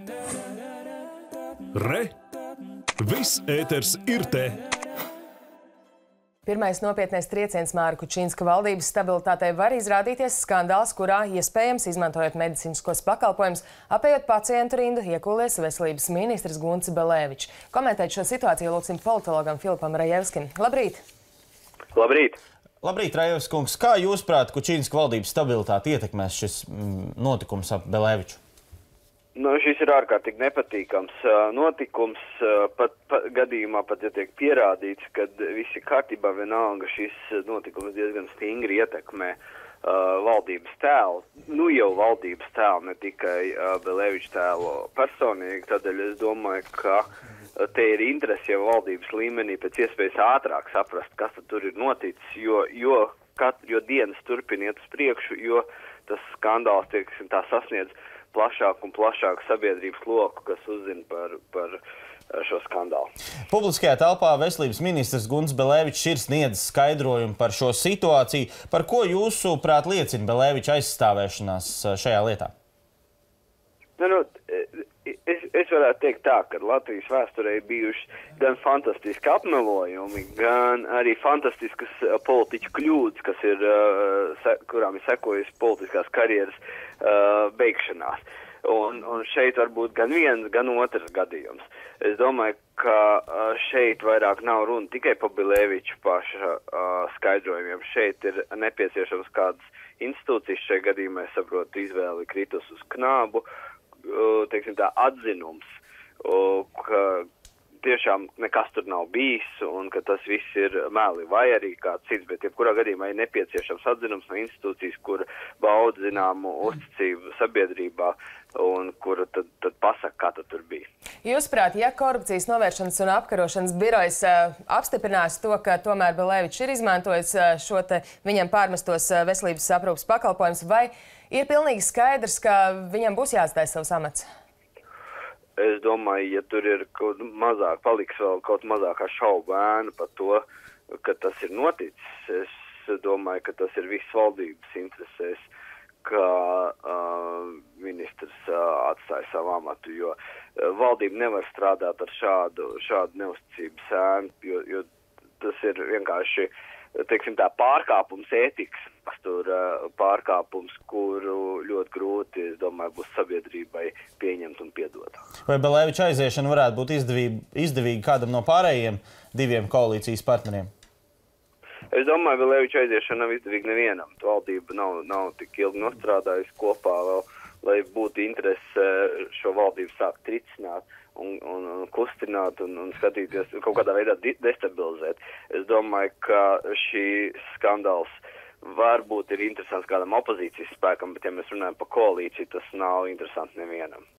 Re! Viss ēters ir te! Pirmais nopietnais trieciens Māra Kučinska valdības stabilitātei var izrādīties skandāls, kurā iespējams, izmantojot medicīniskos pakalpojumus, apējot pacientu rindu, iekūlies veselības ministrs Gunts Belēvičs. Komentēt šo situāciju lūksim politologam Filipam Rajevskim. Labrīt! Labrīt! Labrīt, Rajevs kungs. Kā jūsuprāt, Kučinska valdības stabilitāti ietekmēs šis notikums ap Belēviču? Šis ir ārkārtīgi nepatīkams notikums, pat gadījumā, ja tiek pierādīts, ka viss ir kārtībā, vienalga šis notikums diezgan stingri ietekmē valdības tēlu. Jau valdības tēlu, ne tikai Belēviča tēlu personīgi, tādēļ es domāju, ka te ir interesi jau valdības līmenī pēc iespējas ātrāk saprast, kas tur ir noticis, jo dienas turpina iet uz priekšu, jo tas skandāls tiek tā sasniedz plašāku un plašāku sabiedrības loku, kas uzzina par šo skandālu. Publiskajā telpā veselības ministrs Gunts Belēvičs ir sniedzis skaidrojumu par šo situāciju. Par ko jūsuprāt liecina Belēviča aizstāvēšanās šajā lietā? Es varētu teikt tā, ka Latvijas vēsturē ir bijuši gan fantastiski apmelojumi, gan arī fantastiskas politiķu kļūdas, kurām ir sekojusi politiskās karjeras beigšanās. Un šeit var būt gan viens, gan otrs gadījums. Es domāju, ka šeit vairāk nav runa tikai par Belēviču paša skaidrojumiem. Šeit ir nepieciešams kādas institūcijas, šajā gadījumā, es saprotu, izvēli kritus uz knābu, teiksim tā, atzinums, ka tiešām nekas tur nav bijis un ka tas viss ir meli vai arī kāds cits, bet jebkurā gadījumā ir nepieciešams atzinums no institūcijas, kur bauda zināmu uzticību sabiedrībā un kura tad pasaka, kā tur bija. Jūsuprāt, ja korupcijas novēršanas un apkarošanas birojas apstiprinās to, ka tomēr Belēvičs ir izmantojis šo te viņam pārmestos veselības aprūpes pakalpojumus, vai ir pilnīgi skaidrs, ka viņam būs jāatstāj savs amats? Es domāju, ja tur ir paliks vēl kaut mazākā šaubu ēna par to, ka tas ir noticis, es domāju, ka tas ir viss valdības interesēs, ka ministrs atstāja savu amatu, jo valdība nevar strādāt ar šādu neusticības ēnu, jo tas ir vienkārši, teiksim tā, pārkāpums ētikas, pārkāpums, kuru ļoti grūti, es domāju, būs sabiedrībai pieņemt un piedot. Vai Belēviča aiziešana varētu būt izdevīga kādam no pārējiem diviem koalīcijas partneriem? Es domāju, Belēviča aiziešana nav izdevīga nevienam. Valdība nav tik ilgi nostrādājusi kopā vēl, lai būtu interese šo valdību sākt tricināt un kustināt un skatīties, kaut kādā veidā destabilizēt. Es domāju, ka šī skandāls varbūt ir interesants kādam opozīcijas spēkam, bet ja mēs runājam par koalīciju, tas nav interesants nevienam.